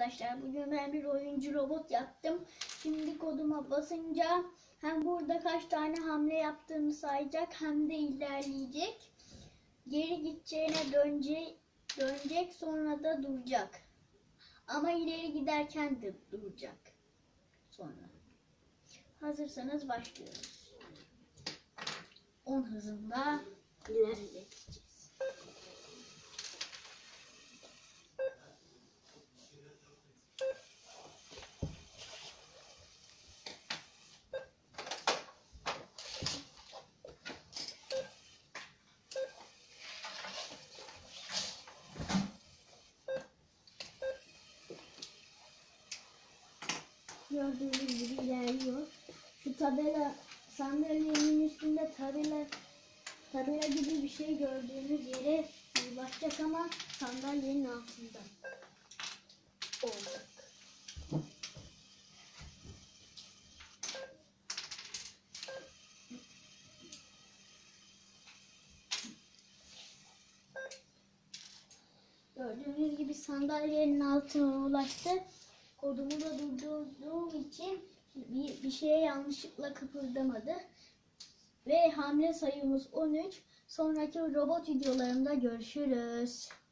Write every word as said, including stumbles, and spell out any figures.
arkadaşlar. Bugün ben bir oyuncu robot yaptım. Şimdi koduma basınca hem burada kaç tane hamle yaptığını sayacak hem de ilerleyecek. Geri gideceğine dönecek, dönecek sonra da duracak. Ama ileri giderken de duracak. Sonra. Hazırsanız başlıyoruz. on hızında ilerleyeceğiz. Gördüğünüz gibi ilerliyor. Şu tabela, sandalyenin üstünde tabela tabela gibi bir şey gördüğünüz yere ulaşacak ama sandalyenin altında olacak. Gördüğünüz gibi sandalyenin altına ulaştı. Kodumu da durdurduğum için bir, bir şeye yanlışlıkla kıpırdamadı. Ve hamle sayımız on üç. Sonraki robot videolarımda görüşürüz.